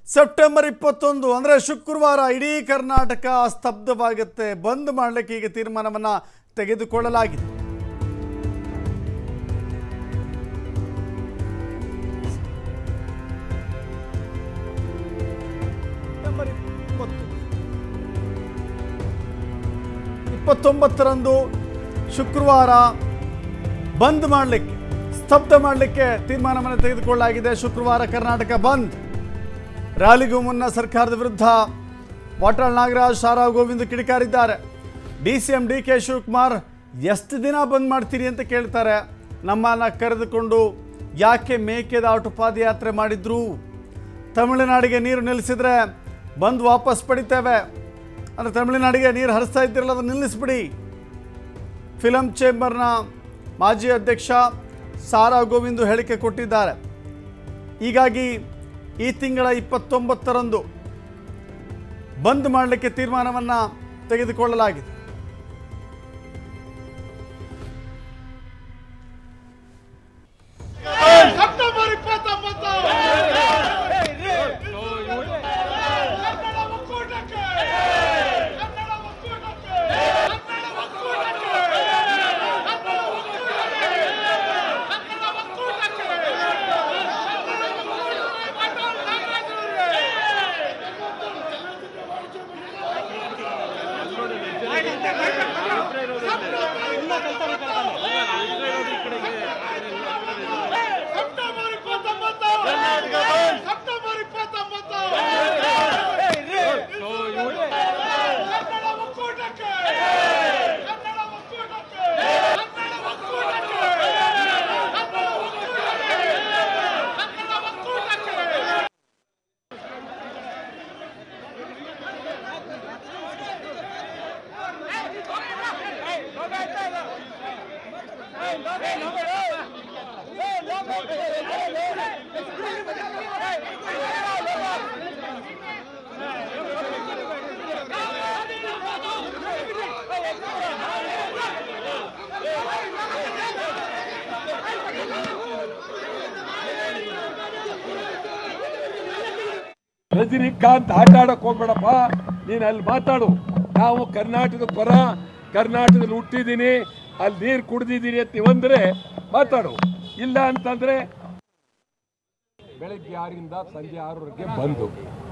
September 21 ಅಂದರೆ ಶುಕ್ರವಾರ ಇಡೀ ಕರ್ನಾಟಕ ಸ್ತಬ್ಧವಾಗುತ್ತೆ. ಬಂದ್ ಮಾಡಲಿಕ್ಕೆ ಈಗ ತೀರ್ಮಾನವನ್ನು ತೆಗೆದುಕೊಳ್ಳಲಾಗಿದೆ. ಸೆಪ್ಟೆಂಬರ್ 29ರಂದು ಶುಕ್ರವಾರ ಬಂದ್ ಮಾಡಲಿಕ್ಕೆ, ಸ್ತಬ್ಧ ಮಾಡಲಿಕ್ಕೆ ತೀರ್ಮಾನವನ್ನು ತೆಗೆದುಕೊಳ್ಳಲಾಗಿದೆ. ಶುಕ್ರವಾರ ಕರ್ನಾಟಕ ಬಂದ್. ರ್ಯಾಲಿಗೂ ಮುನ್ನ ಸರ್ಕಾರದ ವಿರುದ್ಧ ವಾಟಾಳ್ ನಾಗರಾಜ್, ಸಾರಾ ಗೋವಿಂದ್ ಕಿಡಿಕಾರಿದ್ದಾರೆ. DCM DK ಶಿವಕುಮಾರ್ ಎಷ್ಟು ದಿನ ಬಂದ್ ಮಾಡ್ತೀರಿ ಅಂತ ಕೇಳ್ತಾರೆ. ನಮ್ಮನ್ನು ಕರೆದುಕೊಂಡು ಯಾಕೆ ಮೇಕೆದಾಟು ಪಾದಯಾತ್ರೆ ಮಾಡಿದ್ರು? ತಮಿಳುನಾಡಿಗೆ ನೀರು ನಿಲ್ಲಿಸಿದ್ರೆ ಬಂದು ವಾಪಸ್ ಪಡಿತೇವೆ ಅಂದರೆ ತಮಿಳುನಾಡಿಗೆ ನೀರು ಹರಿಸ್ತಾ ಇದ್ದಿರಲ್ಲ, ಅದನ್ನು ನಿಲ್ಲಿಸ್ಬಿಡಿ. ಫಿಲಂ ಚೇಂಬರ್ನ ಮಾಜಿ ಅಧ್ಯಕ್ಷ ಸಾರಾ ಗೋವಿಂದ್ ಹೇಳಿಕೆ ಕೊಟ್ಟಿದ್ದಾರೆ. ಹೀಗಾಗಿ ಈ ತಿಂಗಳ 29ರಂದು ಬಂದ್ ಮಾಡಲಿಕ್ಕೆ ತೀರ್ಮಾನವನ್ನು ತೆಗೆದುಕೊಳ್ಳಲಾಗಿದೆ. ರಜನಿಕಾಂತ್ ಆಟ ಆಡಕ್ ಹೋಗ್ಬೇಡಪ್ಪ, ನೀನ್ ಅಲ್ಲಿ ಮಾತಾಡು. ನಾವು ಕರ್ನಾಟಕದ ಪರ, ಕರ್ನಾಟಕದಲ್ಲಿ ಹುಟ್ಟಿದೀನಿ, ಅಲ್ಲಿ ನೀರು ಕುಡ್ದಿದ್ದೀನಿ ಅಂತ ನೀವಂದ್ರೆ ಮಾತಾಡು. ಇಲ್ಲ ಅಂತಂದ್ರೆ ಬೆಳಗ್ಗೆ 6ರಿಂದ ಸಂಜೆ 6ರವರೆಗೆ ಬಂದು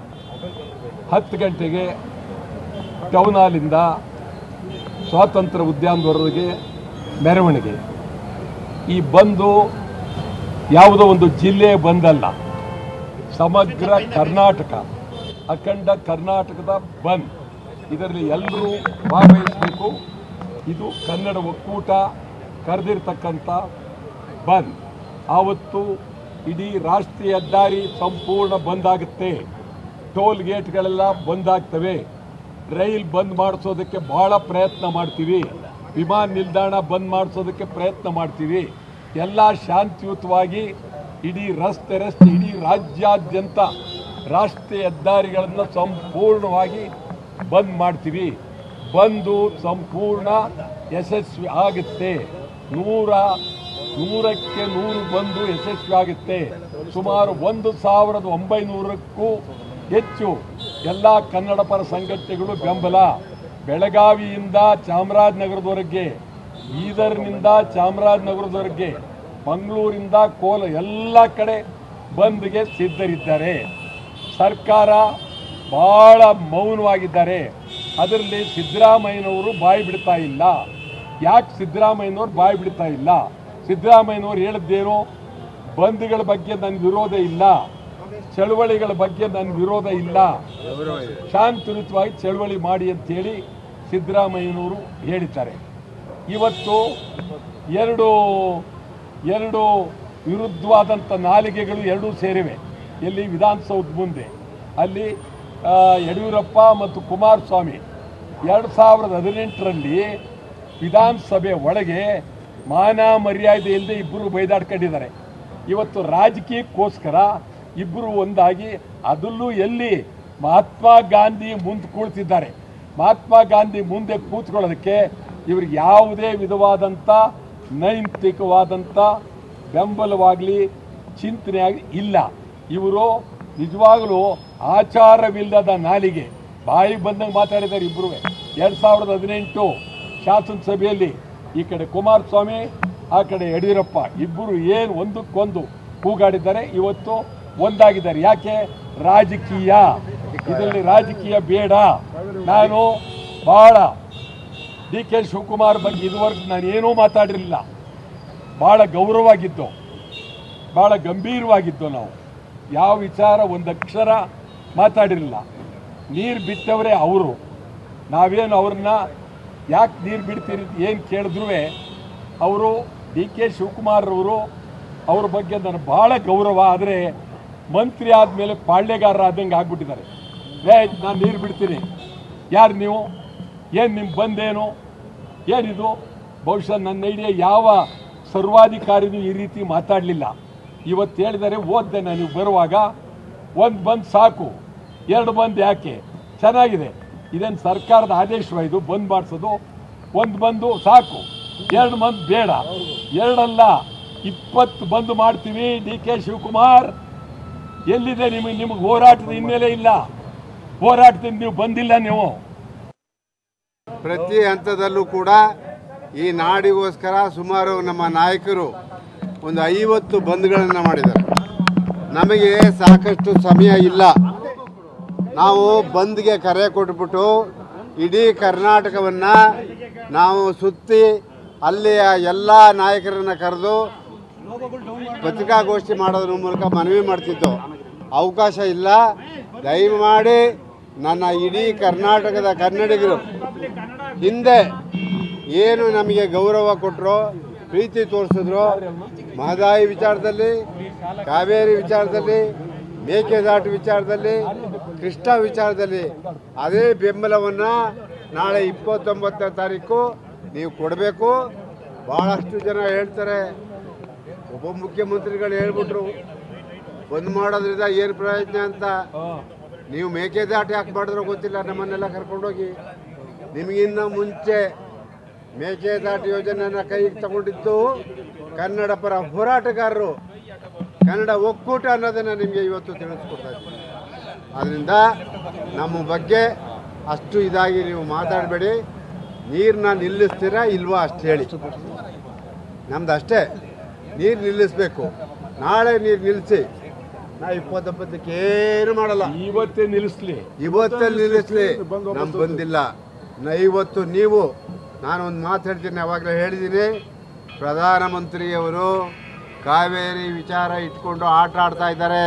10 ಗಂಟೆಗೆ ಟೌನ್ ಹಾಲಿಂದ ಸ್ವಾತಂತ್ರ್ಯ ಉದ್ಯಾನದವರೆಗೆ ಮೆರವಣಿಗೆ. ಈ ಬಂದು ಯಾವುದೋ ಒಂದು ಜಿಲ್ಲೆ ಬಂದಲ್ಲ, ಸಮಗ್ರ ಕರ್ನಾಟಕ, ಅಖಂಡ ಕರ್ನಾಟಕದ ಬಂದ್. ಇದರಲ್ಲಿ ಎಲ್ಲರೂ ಭಾಗವಹಿಸಬೇಕು. ಇದು ಕನ್ನಡ ಒಕ್ಕೂಟ ಕರೆದಿರ್ತಕ್ಕಂಥ ಬಂದ್. ಆವತ್ತು ಇಡೀ ರಾಷ್ಟ್ರೀಯ ಹೆದ್ದಾರಿ ಸಂಪೂರ್ಣ ಬಂದ್ ಆಗುತ್ತೆ. ಟೋಲ್ ಗೇಟ್ಗಳೆಲ್ಲ ಬಂದ್ ಆಗ್ತವೆ. ರೈಲ್ ಬಂದ್ ಮಾಡಿಸೋದಕ್ಕೆ ಬಹಳ ಪ್ರಯತ್ನ ಮಾಡ್ತೀವಿ. ವಿಮಾನ ನಿಲ್ದಾಣ ಬಂದ್ ಮಾಡಿಸೋದಕ್ಕೆ ಪ್ರಯತ್ನ ಮಾಡ್ತೀವಿ. ಎಲ್ಲ ಶಾಂತಿಯುತವಾಗಿ ಇಡೀ ರಸ್ತೆ ಇಡೀ ರಾಜ್ಯಾದ್ಯಂತ ರಾಷ್ಟ್ರೀಯ ಹೆದ್ದಾರಿಗಳನ್ನು ಸಂಪೂರ್ಣವಾಗಿ ಬಂದ್ ಮಾಡ್ತೀವಿ. ಬಂದು ಸಂಪೂರ್ಣ ಯಶಸ್ವಿ ಆಗುತ್ತೆ. 100ಕ್ಕೆ 100 ಬಂದು ಯಶಸ್ವಿ ಆಗುತ್ತೆ. ಸುಮಾರು 1900ಕ್ಕೂ ಹೆಚ್ಚು ಎಲ್ಲ ಕನ್ನಡ ಪರ ಸಂಘಟನೆಗಳು ಬೆಂಬಲ. ಬೆಳಗಾವಿಯಿಂದ ಚಾಮರಾಜನಗರದವರೆಗೆ, ಬೀದರ್ನಿಂದ ಚಾಮರಾಜನಗರದವರೆಗೆ, ಮಂಗಳೂರಿಂದ ಕೋಲ ಎಲ್ಲ ಕಡೆ ಬಂದ್ಗೆ ಸಿದ್ಧರಿದ್ದಾರೆ. ಸರ್ಕಾರ ಬಹಳ ಮೌನವಾಗಿದ್ದಾರೆ. ಅದರಲ್ಲಿ ಸಿದ್ದರಾಮಯ್ಯನವರು ಬಾಯಿ ಬಿಡ್ತಾ ಇಲ್ಲ. ಯಾಕೆ ಸಿದ್ದರಾಮಯ್ಯನವರು ಬಾಯಿ ಬಿಡ್ತಾ ಇಲ್ಲ? ಸಿದ್ದರಾಮಯ್ಯನವರು ಹೇಳಿದ್ದೇನು? ಬಂದ್ಗಳ ಬಗ್ಗೆ ನನ್ನ ವಿರೋಧ ಇಲ್ಲ, ಚಳವಳಿಗಳ ಬಗ್ಗೆ ನನ್ನ ವಿರೋಧ ಇಲ್ಲ, ಶಾಂತಿಯುತವಾಗಿ ಚಳವಳಿ ಮಾಡಿ ಅಂತೇಳಿ ಸಿದ್ದರಾಮಯ್ಯನವರು ಹೇಳಿದ್ದಾರೆ. ಇವತ್ತು ಎರಡು ವಿರುದ್ಧವಾದಂಥ ನಾಲಿಗೆಗಳು ಎರಡೂ ಸೇರಿವೆ. ಎಲ್ಲಿ? ವಿಧಾನಸೌಧ ಮುಂದೆ. ಅಲ್ಲಿ ಯಡಿಯೂರಪ್ಪ ಮತ್ತು ಕುಮಾರಸ್ವಾಮಿ 2018ರಲ್ಲಿ ವಿಧಾನಸಭೆ ಒಳಗೆ ಮಾನ ಮರ್ಯಾದೆ ಇಲ್ಲದೆ ಇಬ್ಬರು ಬೈದಾಡ್ಕೊಂಡಿದ್ದಾರೆ. ಇವತ್ತು ರಾಜಕೀಯಕ್ಕೋಸ್ಕರ ಇಬ್ಬರು ಒಂದಾಗಿ, ಅದರಲ್ಲೂ ಎಲ್ಲಿ ಮಹಾತ್ಮ ಗಾಂಧಿ ಮುಂದೆ ಕೂಳ್ತಿದ್ದಾರೆ. ಮಹಾತ್ಮ ಗಾಂಧಿ ಮುಂದೆ ಕೂತ್ಕೊಳ್ಳೋದಕ್ಕೆ ಇವ್ರಿಗೆ ಯಾವುದೇ ವಿಧವಾದಂಥ ನೈತಿಕವಾದಂಥ ಬೆಂಬಲವಾಗಲಿ ಚಿಂತನೆ ಆಗಲಿ ಇಲ್ಲ. ಇವರು ನಿಜವಾಗ್ಲೂ ಆಚಾರವಿಲ್ಲದ ನಾಲಿಗೆ, ಬಾಯಿಗೆ ಬಂದಂಗೆ ಮಾತಾಡಿದ್ದಾರೆ ಇಬ್ಬರು. 2018 ಶಾಸನಸಭೆಯಲ್ಲಿ ಈ ಕಡೆ ಕುಮಾರಸ್ವಾಮಿ, ಆ ಕಡೆ ಯಡಿಯೂರಪ್ಪ ಇಬ್ಬರು ಏನು ಒಂದಕ್ಕೊಂದು ಕೂಗಾಡಿದ್ದಾರೆ. ಇವತ್ತು ಒಂದಾಗಿದ್ದಾರೆ. ಯಾಕೆ? ರಾಜಕೀಯ. ಇದರಲ್ಲಿ ರಾಜಕೀಯ ಬೇಡ. ನಾನು ಬಹಳ DK ಶಿವಕುಮಾರ್ ಬಗ್ಗೆ ಇದುವರೆಗೂ ನಾನು ಏನೂ ಮಾತಾಡಿರಲಿಲ್ಲ. ಭಾಳ ಗೌರವವಾಗಿದ್ದು, ಭಾಳ ಗಂಭೀರವಾಗಿದ್ದು. ನಾವು ಯಾವ ವಿಚಾರ ಒಂದಕ್ಷರ ಮಾತಾಡಿರಲಿಲ್ಲ. ನೀರು ಬಿಟ್ಟವರೇ ಅವರು. ನಾವೇನು ಅವ್ರನ್ನ ಯಾಕೆ ನೀರು ಬಿಡ್ತೀರಿ ಏನು ಕೇಳಿದ್ರು ಅವರು DK ಶಿವಕುಮಾರ್ ಅವರು ಅವ್ರ ಬಗ್ಗೆ ನನಗೆ ಭಾಳ ಗೌರವ. ಆದರೆ ಮಂತ್ರಿ ಆದಮೇಲೆ ಪಾಳ್ಯಗಾರ ಆದಂಗೆ ಆಗ್ಬಿಟ್ಟಿದ್ದಾರೆ. ನಾನು ನೀರು ಬಿಡ್ತೀನಿ, ಯಾರು ನೀವು, ಏನು ನಿಮ್ಮ ಬಂದೇನು, ಏನಿದು? ಬಹುಶಃ ನನ್ನ ಐಡಿಯಾ ಯಾವ ಸರ್ವಾಧಿಕಾರಿನೂ ಈ ರೀತಿ ಮಾತಾಡಲಿಲ್ಲ. ಇವತ್ತು ಹೇಳಿದರೆ ಓದ್ದೆ ನಾನು ಬರುವಾಗ, ಒಂದು ಬಂದ್ ಸಾಕು, 2 ಬಂದ್ ಯಾಕೆ? ಚೆನ್ನಾಗಿದೆ. ಇದೇನು ಸರ್ಕಾರದ ಆದೇಶವ ಇದು ಬಂದ್ ಮಾಡಿಸೋದು? 1 ಬಂದು ಸಾಕು, 2 ಬಂದ್ ಬೇಡ. 2 ಅಲ್ಲ 20 ಬಂದ್ ಮಾಡ್ತೀವಿ. DK ಶಿವಕುಮಾರ್ ಎಲ್ಲಿದೆ ನಿಮಗೆ ಹೋರಾಟದ ಹಿನ್ನೆಲೆ ಇಲ್ಲ? ಹೋರಾಟದಿಂದ ನೀವು ಬಂದಿಲ್ಲ. ನೀವು ಪ್ರತಿ ಹಂತದಲ್ಲೂ ಕೂಡ ಈ ನಾಡಿಗೋಸ್ಕರ ಸುಮಾರು ನಮ್ಮ ನಾಯಕರು ಒಂದು 50 ಬಂದ್ಗಳನ್ನು ಮಾಡಿದ್ದಾರೆ. ನಮಗೆ ಸಾಕಷ್ಟು ಸಮಯ ಇಲ್ಲ. ನಾವು ಬಂದ್ಗೆ ಕರೆ ಕೊಟ್ಬಿಟ್ಟು ಇಡೀ ಕರ್ನಾಟಕವನ್ನು ನಾವು ಸುತ್ತಿ ಅಲ್ಲಿಯ ಎಲ್ಲ ನಾಯಕರನ್ನು ಕರೆದು ಪತ್ರಿಕಾಗೋಷ್ಠಿ ಮಾಡೋದ್ರ ಮೂಲಕ ಮನವಿ ಮಾಡ್ತಿದ್ದು. ಅವಕಾಶ ಇಲ್ಲ. ದಯಮಾಡಿ ನನ್ನ ಇಡೀ ಕರ್ನಾಟಕದ ಕನ್ನಡಿಗರು ಹಿಂದೆ ಏನು ನಮಗೆ ಗೌರವ ಕೊಟ್ಟರು, ಪ್ರೀತಿ ತೋರಿಸಿದ್ರು, ಮಹದಾಯಿ ವಿಚಾರದಲ್ಲಿ, ಕಾವೇರಿ ವಿಚಾರದಲ್ಲಿ, ಮೇಕೆದಾಟು ವಿಚಾರದಲ್ಲಿ, ಕೃಷ್ಣ ವಿಚಾರದಲ್ಲಿ ಅದೇ ಬೆಂಬಲವನ್ನು ನಾಳೆ 29ನೇ ತಾರೀಕು ನೀವು ಕೊಡಬೇಕು. ಭಾಳಷ್ಟು ಜನ ಹೇಳ್ತಾರೆ, ಉಪಮುಖ್ಯಮಂತ್ರಿಗಳು ಹೇಳ್ಬಿಟ್ರು ಬಂದ್ ಮಾಡೋದ್ರಿಂದ ಏನು ಪ್ರಯೋಜನ ಅಂತ. ನೀವು ಮೇಕೆದಾಟು ಯಾಕೆ ಮಾಡಿದ್ರೋ ಗೊತ್ತಿಲ್ಲ. ನಮ್ಮನ್ನೆಲ್ಲ ಕರ್ಕೊಂಡೋಗಿ ನಿಮಗಿನ್ನ ಮುಂಚೆ ಮೇಕೆದಾಟು ಯೋಜನೆಯನ್ನು ಕೈಗೆ ತಗೊಂಡಿದ್ದು ಕನ್ನಡ ಪರ ಹೋರಾಟಗಾರರು, ಕನ್ನಡ ಒಕ್ಕೂಟ ಅನ್ನೋದನ್ನು ನಿಮಗೆ ಇವತ್ತು ತಿಳಿಸ್ಕೊಡ್ತಾ ಇದ್ದೀನಿ. ಆದ್ದರಿಂದ ನಮ್ಮ ಬಗ್ಗೆ ಅಷ್ಟು ಇದಾಗಿ ನೀವು ಮಾತಾಡಬೇಡಿ. ನೀರನ್ನ ನಿಲ್ಲಿಸ್ತೀರಾ ಇಲ್ವಾ ಅಷ್ಟು ಹೇಳಿ. ನಮ್ದು ಅಷ್ಟೇ, ನೀರು ನಿಲ್ಲಿಸಬೇಕು. ನಾಳೆ ನೀರು ನಿಲ್ಲಿಸಿ, ನಾ 29ಕ್ಕೆ ಏನು ಮಾಡಲ್ಲ. ಇವತ್ತೇ ನಿಲ್ಲಿಸ್ಲಿ, ಇವತ್ತಲ್ಲಿ ನಿಲ್ಲಿಸ್ಲಿ. ನಮ್ಗೆ ಬಂದಿಲ್ಲ. ಇವತ್ತು ನೀವು, ನಾನೊಂದು ಮಾತು ಹೇಳ್ತೀನಿ, ಅವಾಗಲೇ ಹೇಳಿದ್ದೀನಿ, ಪ್ರಧಾನಮಂತ್ರಿಯವರು ಕಾವೇರಿ ವಿಚಾರ ಇಟ್ಕೊಂಡು ಆಟ ಆಡ್ತಾ ಇದ್ದಾರೆ.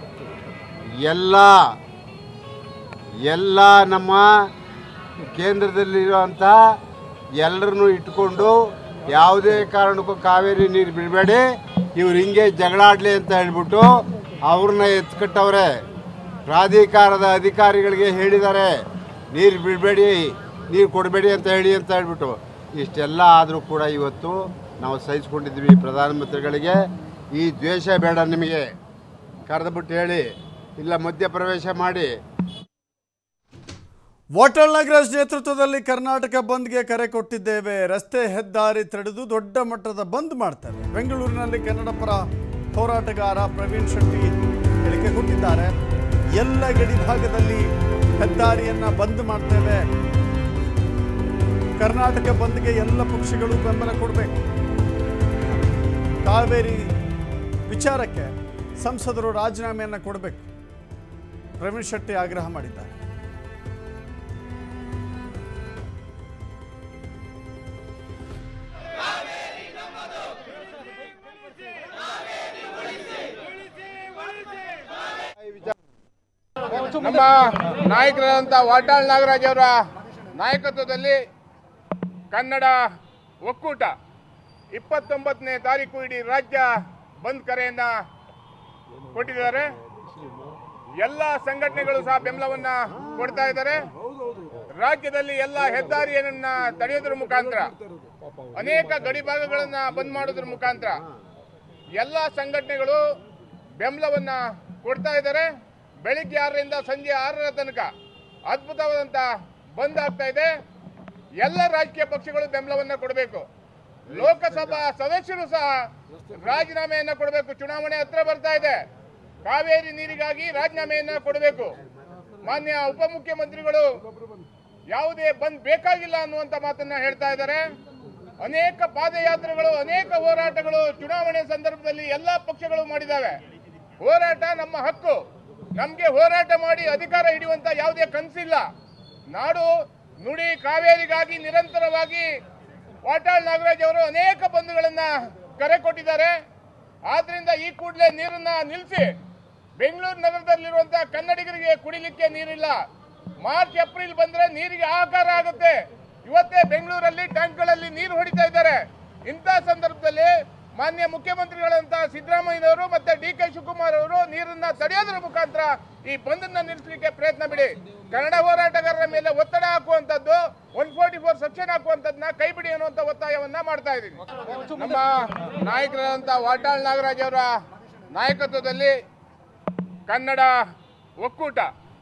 ಎಲ್ಲ ನಮ್ಮ ಕೇಂದ್ರದಲ್ಲಿರುವಂಥ ಎಲ್ಲರನ್ನೂ ಇಟ್ಕೊಂಡು ಯಾವುದೇ ಕಾರಣಕ್ಕೂ ಕಾವೇರಿ ನೀರು ಬಿಡಬೇಡಿ, ಇವ್ರು ಹಿಂಗೆ ಜಗಳಾಡಲಿ ಅಂತ ಹೇಳ್ಬಿಟ್ಟು ಅವ್ರನ್ನ ಎತ್ಕಟ್ಟವ್ರೆ. ಪ್ರಾಧಿಕಾರದ ಅಧಿಕಾರಿಗಳಿಗೆ ಹೇಳಿದ್ದಾರೆ, ನೀರು ಬಿಡಬೇಡಿ, ನೀರು ಕೊಡಬೇಡಿ ಅಂತ ಹೇಳ್ಬಿಟ್ಟು. ಇಷ್ಟೆಲ್ಲ ಆದರೂ ಕೂಡ ಇವತ್ತು ನಾವು ಸಹಿಸ್ಕೊಂಡಿದ್ವಿ. ಪ್ರಧಾನಮಂತ್ರಿಗಳಿಗೆ ಈ ದ್ವೇಷ ಬೇಡ, ನಿಮಗೆ ಕರೆದುಬಿಟ್ಟು ಹೇಳಿ, ಇಲ್ಲ ಮಧ್ಯಪ್ರವೇಶ ಮಾಡಿ. ವಾಟಾಳ್ ನಾಗರಾಜ್ ನೇತೃತ್ವದಲ್ಲಿ ಕರ್ನಾಟಕ ಬಂದ್ಗೆ ಕರೆ ಕೊಟ್ಟಿದ್ದೇವೆ. ರಸ್ತೆ ಹೆದ್ದಾರಿ ತಡೆದು ದೊಡ್ಡ ಮಟ್ಟದ ಬಂದ್ ಮಾಡ್ತೇವೆ. ಬೆಂಗಳೂರಿನಲ್ಲಿ ಕನ್ನಡ ಪರ ಹೋರಾಟಗಾರ ಪ್ರವೀಣ್ ಶೆಟ್ಟಿ ಹೇಳಿಕೆ ಕೊಟ್ಟಿದ್ದಾರೆ. ಎಲ್ಲ ಗಡಿ ಭಾಗದಲ್ಲಿ ಹೆದ್ದಾರಿಯನ್ನ ಬಂದ್ ಮಾಡ್ತೇವೆ. ಕರ್ನಾಟಕ ಬಂದ್ಗೆ ಎಲ್ಲ ಪಕ್ಷಗಳು ಬೆಂಬಲ ಕೊಡಬೇಕು. ಕಾವೇರಿ ವಿಚಾರಕ್ಕೆ ಸಂಸದರು ರಾಜೀನಾಮೆಯನ್ನು ಕೊಡಬೇಕು. ಪ್ರವೀಣ್ ಶೆಟ್ಟಿ ಆಗ್ರಹ ಮಾಡಿದ್ದಾರೆ. ನಮ್ಮ ನಾಯಕರಾದಂಥ ವಾಟಾಳ್ ನಾಗರಾಜ್ ಅವರ ನಾಯಕತ್ವದಲ್ಲಿ ಕನ್ನಡ ಒಕ್ಕೂಟ 29ನೇ ತಾರೀಕು ಇಡೀ ರಾಜ್ಯ ಬಂದ್ ಕರೆಯನ್ನ ಕೊಟ್ಟಿದ್ದಾರೆ. ಎಲ್ಲ ಸಂಘಟನೆಗಳು ಸಹ ಬೆಂಬಲವನ್ನ ಕೊಡ್ತಾ ಇದ್ದಾರೆ. ರಾಜ್ಯದಲ್ಲಿ ಎಲ್ಲ ಹೆದ್ದಾರಿಯನ್ನ ತಡೆಯೋದ್ರ ಮುಖಾಂತರ, ಅನೇಕ ಗಡಿ ಭಾಗಗಳನ್ನ ಬಂದ್ ಮಾಡೋದ್ರ ಮುಖಾಂತರ ಎಲ್ಲ ಸಂಘಟನೆಗಳು ಬೆಂಬಲವನ್ನ ಕೊಡ್ತಾ ಇದ್ದಾರೆ. ಬೆಳಿಗ್ಗೆ 6ರಿಂದ ಸಂಜೆ 6ರ ತನಕ ಅದ್ಭುತವಾದಂತ ಬಂದ್ ಆಗ್ತಾ ಇದೆ. ಎಲ್ಲ ರಾಜಕೀಯ ಪಕ್ಷಗಳು ಬೆಂಬಲವನ್ನ ಕೊಡಬೇಕು. ಲೋಕಸಭಾ ಸದಸ್ಯರು ಸಹ ರಾಜೀನಾಮೆಯನ್ನ ಕೊಡಬೇಕು. ಚುನಾವಣೆ ಹತ್ರ ಬರ್ತಾ ಇದೆ. ಕಾವೇರಿ ನೀರಿಗಾಗಿ ರಾಜೀನಾಮೆಯನ್ನ ಕೊಡಬೇಕು. ಮಾನ್ಯ ಉಪಮುಖ್ಯಮಂತ್ರಿಗಳು ಯಾವುದೇ ಬಂದ್ ಬೇಕಾಗಿಲ್ಲ ಅನ್ನುವಂತ ಮಾತನ್ನ ಹೇಳ್ತಾ ಇದ್ದಾರೆ. ಅನೇಕ ಪಾದಯಾತ್ರೆಗಳು, ಅನೇಕ ಹೋರಾಟಗಳು ಚುನಾವಣೆ ಸಂದರ್ಭದಲ್ಲಿ ಎಲ್ಲಾ ಪಕ್ಷಗಳು ಮಾಡಿದ್ದಾವೆ. ಹೋರಾಟ ನಮ್ಮ ಹಕ್ಕು. ನಮ್ಗೆ ಹೋರಾಟ ಮಾಡಿ ಅಧಿಕಾರ ಹಿಡಿಯುವಂತ ಯಾವುದೇ ಕನಸಿಲ್ಲ. ನಾಡು ನುಡಿ ಕಾವೇರಿಗಾಗಿ ನಿರಂತರವಾಗಿ ವಾಟಾಳ್ ನಾಗರಾಜ್ ಅವರು ಅನೇಕ ಬಂಧುಗಳನ್ನ ಕರೆ ಕೊಟ್ಟಿದ್ದಾರೆ. ಆದ್ರಿಂದ ಈ ಕೂಡಲೇ ನೀರನ್ನ ನಿಲ್ಲಿಸಿ. ಬೆಂಗಳೂರು ನಗರದಲ್ಲಿರುವಂತಹ ಕನ್ನಡಿಗರಿಗೆ ಕುಡಿಲಿಕ್ಕೆ ನೀರಿಲ್ಲ. ಮಾರ್ಚ್ ಏಪ್ರಿಲ್ ಬಂದ್ರೆ ನೀರಿಗೆ ಹಾಹಾಕಾರ ಆಗುತ್ತೆ. ಇವತ್ತೇ ಬೆಂಗಳೂರಲ್ಲಿ ಟ್ಯಾಂಕ್ಗಳಲ್ಲಿ ನೀರು ಹೊಡಿತಾ ಇದ್ದಾರೆ. ಇಂಥ ಸಂದರ್ಭದಲ್ಲಿ ಮಾನ್ಯ ಮುಖ್ಯಮಂತ್ರಿಗಳಂತಹ ಸಿದ್ದರಾಮಯ್ಯನವರು ಮತ್ತೆ ಡಿ ಕೆ ಶಿವಕುಮಾರ್ ಅವರು ನೀರನ್ನ ತಡೆಯೋದ್ರ ಮುಖಾಂತರ ಈ ಬಂದನ್ನ ನಿಲ್ಲಿಸಲಿಕ್ಕೆ ಪ್ರಯತ್ನ ಬಿಡಿ. ಕನ್ನಡ ಹೋರಾಟಗಾರರ ಮೇಲೆ ಒತ್ತಡ ಹಾಕುವಂತದ್ದು, 144 ಸೆಕ್ಷನ್ ಹಾಕುವಂತದ್ದನ್ನ ಕೈ ಬಿಡಿ ಅನ್ನುವಂತ ಒತ್ತಾಯವನ್ನ ಮಾಡ್ತಾ ಇದ್ದೀನಿ. ನಮ್ಮ ನಾಯಕರಾದಂತಹ ವಾಟಾಳ್ ನಾಗರಾಜ್ ಅವರ ನಾಯಕತ್ವದಲ್ಲಿ ಕನ್ನಡ ಒಕ್ಕೂಟ.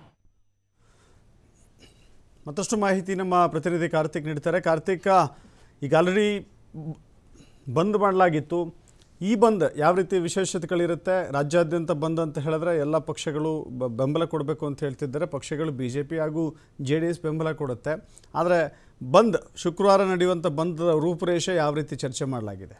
ಮತ್ತಷ್ಟು ಮಾಹಿತಿ ನಮ್ಮ ಪ್ರತಿನಿಧಿ ಕಾರ್ತಿಕ್ ನೀಡ್ತಾರೆ. ಕಾರ್ತಿಕ್, ಈಗ ಆಲ್ರೆಡಿ ಬಂದ್ ಮಾಡಲಾಗಿತ್ತು. ಈ ಬಂದ್ ಯಾವ ರೀತಿ ವಿಶೇಷತೆಗಳಿರುತ್ತೆ? ರಾಜ್ಯಾದ್ಯಂತ ಬಂದ್ ಅಂತ ಹೇಳಿದ್ರೆ ಎಲ್ಲ ಪಕ್ಷಗಳು ಬೆಂಬಲ ಕೊಡಬೇಕು ಅಂತ ಹೇಳ್ತಿದ್ದಾರೆ. ಪಕ್ಷಗಳು BJP ಹಾಗೂ JDS ಬೆಂಬಲ ಕೊಡುತ್ತೆ. ಆದರೆ ಬಂದ್ ಶುಕ್ರವಾರ ನಡೆಯುವಂಥ ಬಂದ್ ರೂಪುರೇಷೆ ಯಾವ ರೀತಿ ಚರ್ಚೆ ಮಾಡಲಾಗಿದೆ?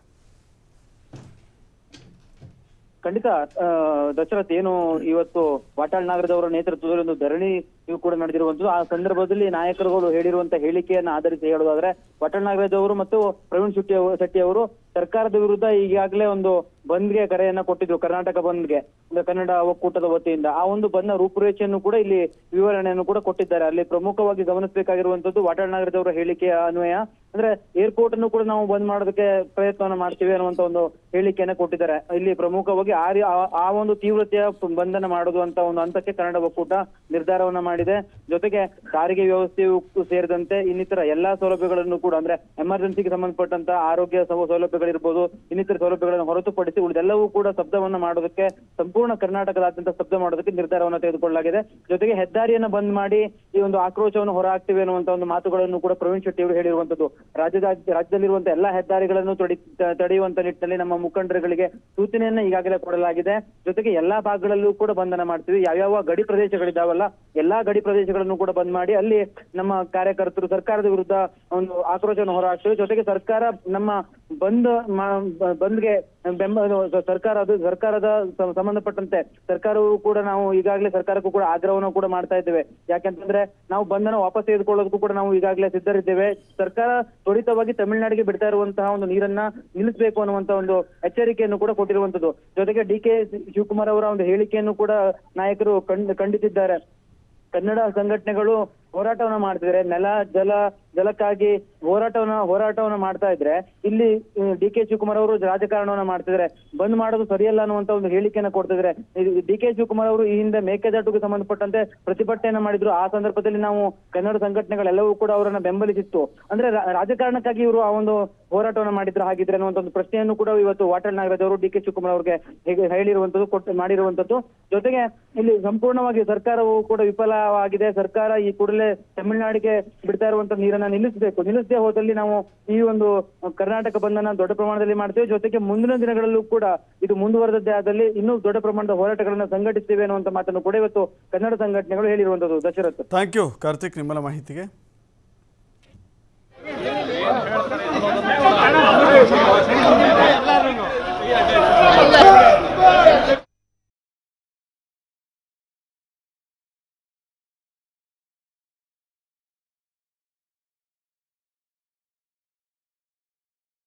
ಖಂಡಿತ ದಶರಥ್, ಏನು ಇವತ್ತು ವಾಟಾಳ್ ನಾಗರಾಜ್ ಅವರ ನೇತೃತ್ವದಲ್ಲಿ ಒಂದು ಧರಣಿ ಕೂಡ ನಡೆದಿರುವಂತದ್ದು. ಆ ಸಂದರ್ಭದಲ್ಲಿ ನಾಯಕರುಗಳು ಹೇಳಿರುವಂತಹ ಹೇಳಿಕೆಯನ್ನ ಆಧರಿಸಿ ಹೇಳೋದಾದ್ರೆ, ವಾಟಾಳ್ ನಾಗರಾಜ್ ಅವರು ಮತ್ತು ಪ್ರವೀಣ್ ಶೆಟ್ಟಿ ಅವರು ಸರ್ಕಾರದ ವಿರುದ್ಧ ಈಗಾಗಲೇ ಒಂದು ಬಂದ್ಗೆ ಕರೆಯನ್ನ ಕೊಟ್ಟಿದ್ರು. ಕರ್ನಾಟಕ ಬಂದ್ಗೆ ಕನ್ನಡ ಒಕ್ಕೂಟದ ವತಿಯಿಂದ ಆ ಒಂದು ಬಂದ್ನ ರೂಪುರೇಷೆಯನ್ನು ಕೂಡ ಇಲ್ಲಿ ವಿವರಣೆಯನ್ನು ಕೂಡ ಕೊಟ್ಟಿದ್ದಾರೆ. ಅಲ್ಲಿ ಪ್ರಮುಖವಾಗಿ ಗಮನಿಸಬೇಕಾಗಿರುವಂತದ್ದು ವಾಟಾಳ್ ನಾಗರಾಜ್ ಅವರ ಹೇಳಿಕೆಯ ಅನ್ವಯ. ಅಂದ್ರೆ ಏರ್ಪೋರ್ಟ್ ಅನ್ನು ಕೂಡ ನಾವು ಬಂದ್ ಮಾಡೋದಕ್ಕೆ ಪ್ರಯತ್ನವನ್ನ ಮಾಡ್ತೀವಿ ಅನ್ನುವಂತ ಒಂದು ಹೇಳಿಕೆಯನ್ನ ಕೊಟ್ಟಿದ್ದಾರೆ. ಇಲ್ಲಿ ಪ್ರಮುಖವಾಗಿ ಆ ಒಂದು ತೀವ್ರತೆಯ ಬಂಧನ ಮಾಡೋದು ಅಂತ ಒಂದು ಹಂತಕ್ಕೆ ಕನ್ನಡ ಒಕ್ಕೂಟ ನಿರ್ಧಾರವನ್ನ ಮಾಡಿದೆ. ಜೊತೆಗೆ ಸಾರಿಗೆ ವ್ಯವಸ್ಥೆಯು ಸೇರಿದಂತೆ ಇನ್ನಿತರ ಎಲ್ಲಾ ಸೌಲಭ್ಯಗಳನ್ನು ಕೂಡ, ಅಂದ್ರೆ ಎಮರ್ಜೆನ್ಸಿಗೆ ಸಂಬಂಧಪಟ್ಟಂತ ಆರೋಗ್ಯ ಸೌಲಭ್ಯಗಳಿರ್ಬೋದು, ಇನ್ನಿತರ ಸೌಲಭ್ಯಗಳನ್ನು ಹೊರತುಪಡಿಸಿ ಉಳಿದೆಲ್ಲವೂ ಕೂಡ ಶಬ್ದವನ್ನ ಮಾಡೋದಕ್ಕೆ, ಸಂಪೂರ್ಣ ಕರ್ನಾಟಕದಾದ್ಯಂತ ಶಬ್ದ ಮಾಡೋದಕ್ಕೆ ನಿರ್ಧಾರವನ್ನ ತೆಗೆದುಕೊಳ್ಳಲಾಗಿದೆ. ಜೊತೆಗೆ ಹೆದ್ದಾರಿಯನ್ನ ಬಂದ್ ಮಾಡಿ ಈ ಒಂದು ಆಕ್ರೋಶವನ್ನು ಹೊರಹಾಕ್ತಿವೆ ಅನ್ನುವಂತ ಒಂದು ಮಾತುಗಳನ್ನು ಕೂಡ ಪ್ರವೀಣ್ ಶೆಟ್ಟಿ ಅವರು ಹೇಳಿರುವಂತದ್ದು. ರಾಜ್ಯದಲ್ಲಿರುವಂತಹ ಎಲ್ಲಾ ಹೆದ್ದಾರಿಗಳನ್ನು ತಡೆಯುವಂತ ನಿಟ್ಟಿನಲ್ಲಿ ನಮ್ಮ ಮುಖಂಡರುಗಳಿಗೆ ಸೂಚನೆಯನ್ನ ಈಗಾಗಲೇ ಕೊಡಲಾಗಿದೆ. ಜೊತೆಗೆ ಎಲ್ಲಾ ಭಾಗಗಳಲ್ಲೂ ಕೂಡ ಬಂಧನ ಮಾಡ್ತೀವಿ. ಯಾವ್ಯಾವ ಗಡಿ ಪ್ರದೇಶಗಳಿದಾವಲ್ಲ ಎಲ್ಲಾ ಗಡಿ ಪ್ರದೇಶಗಳನ್ನು ಕೂಡ ಬಂದ್ ಮಾಡಿ ಅಲ್ಲಿ ನಮ್ಮ ಕಾರ್ಯಕರ್ತರು ಸರ್ಕಾರದ ವಿರುದ್ಧ ಒಂದು ಆಕ್ರೋಶವನ್ನು ಹೊರಹಾಕ್ತೀವಿ. ಜೊತೆಗೆ ಸರ್ಕಾರ ನಮ್ಮ ಬಂದ್ಗೆ ಸರ್ಕಾರದ ಸಂಬಂಧಪಟ್ಟಂತೆ ಸರ್ಕಾರವು ಕೂಡ, ನಾವು ಈಗಾಗಲೇ ಸರ್ಕಾರಕ್ಕೂ ಕೂಡ ಆಗ್ರಹವನ್ನು ಕೂಡ ಮಾಡ್ತಾ ಇದ್ದೇವೆ. ಯಾಕೆಂತಂದ್ರೆ ನಾವು ಬಂಧನ ವಾಪಸ್ ತೆಗೆದುಕೊಳ್ಳೋದಕ್ಕೂ ಕೂಡ ನಾವು ಈಗಾಗಲೇ ಸಿದ್ಧರಿದ್ದೇವೆ. ಸರ್ಕಾರ ತ್ವರಿತವಾಗಿ ತಮಿಳುನಾಡಿಗೆ ಬಿಡ್ತಾ ಇರುವಂತಹ ಒಂದು ನೀರನ್ನ ನಿಲ್ಲಿಸಬೇಕು ಅನ್ನುವಂತ ಒಂದು ಎಚ್ಚರಿಕೆಯನ್ನು ಕೂಡ ಕೊಟ್ಟಿರುವಂತದ್ದು. ಜೊತೆಗೆ ಡಿ ಕೆ ಶಿವಕುಮಾರ್ ಅವರ ಒಂದು ಹೇಳಿಕೆಯನ್ನು ಕೂಡ ನಾಯಕರು ಖಂಡಿಸಿದ್ದಾರೆ. ಕನ್ನಡ ಸಂಘಟನೆಗಳು ಹೋರಾಟವನ್ನ ಮಾಡ್ತಿದ್ರೆ, ಜಲಕ್ಕಾಗಿ ಹೋರಾಟವನ್ನ ಮಾಡ್ತಾ ಇದ್ರೆ, ಇಲ್ಲಿ ಡಿ ಕೆ ಶಿವಕುಮಾರ್ ಅವರು ರಾಜಕಾರಣವನ್ನ ಮಾಡ್ತಿದ್ರೆ, ಬಂದ್ ಮಾಡೋದು ಸರಿಯಲ್ಲ ಅನ್ನುವಂತ ಒಂದು ಹೇಳಿಕೆಯನ್ನ ಕೊಡ್ತಿದ್ರೆ. ಡಿ ಕೆ ಶಿವಕುಮಾರ್ ಅವರು ಈ ಹಿಂದೆ ಮೇಕೆದಾಟುಗೆ ಸಂಬಂಧಪಟ್ಟಂತೆ ಪ್ರತಿಭಟನೆಯನ್ನ ಮಾಡಿದ್ರು. ಆ ಸಂದರ್ಭದಲ್ಲಿ ನಾವು ಕನ್ನಡ ಸಂಘಟನೆಗಳೆಲ್ಲವೂ ಕೂಡ ಅವರನ್ನ ಬೆಂಬಲಿಸಿತ್ತು. ಅಂದ್ರೆ ರಾಜಕಾರಣಕ್ಕಾಗಿ ಇವರು ಆ ಒಂದು ಹೋರಾಟವನ್ನ ಮಾಡಿದ್ರು ಹಾಗಿದ್ರೆ ಅನ್ನುವಂತ ಒಂದು ಪ್ರಶ್ನೆಯನ್ನು ಕೂಡ ಇವತ್ತು ವಾಟಾಳ್ ನಾಗರಾಜ್ ಅವರು ಡಿ ಕೆ ಶಿವಕುಮಾರ್ ಅವರಿಗೆ ಮಾಡಿರುವಂತದ್ದು. ಜೊತೆಗೆ ಇಲ್ಲಿ ಸಂಪೂರ್ಣವಾಗಿ ಸರ್ಕಾರವು ಕೂಡ ವಿಫಲವಾಗಿದೆ. ಸರ್ಕಾರ ಈ ಕೂಡಲೇ ತಮಿಳುನಾಡಿಗೆ ಬಿಡ್ತಾ ಇರುವಂತ ನೀರನ್ನ ನಿಲ್ಲಿಸದೇ ಹೋದಲ್ಲಿ ನಾವು ಈ ಒಂದು ಕರ್ನಾಟಕ ಬಂಧನ ದೊಡ್ಡ ಪ್ರಮಾಣದಲ್ಲಿ ಮಾಡ್ತೇವೆ. ಜೊತೆಗೆ ಮುಂದಿನ ದಿನಗಳಲ್ಲೂ ಕೂಡ ಇದು ಮುಂದುವರೆದದ್ದೇ ಆದಲ್ಲಿ ಇನ್ನೂ ದೊಡ್ಡ ಪ್ರಮಾಣದ ಹೋರಾಟಗಳನ್ನ ಸಂಘಟಿಸ್ತೇವೆ ಅನ್ನುವಂತ ಮಾತನ್ನು ಕೂಡ ಇವತ್ತು ಕನ್ನಡ ಸಂಘಟನೆಗಳು ಹೇಳಿರುವಂತದ್ದು. ದಶರಥ್, ಥ್ಯಾಂಕ್ ಯು ಕಾರ್ತಿಕ್ ನಿಮ್ಮಲ್ಲ ಮಾಹಿತಿಗೆ.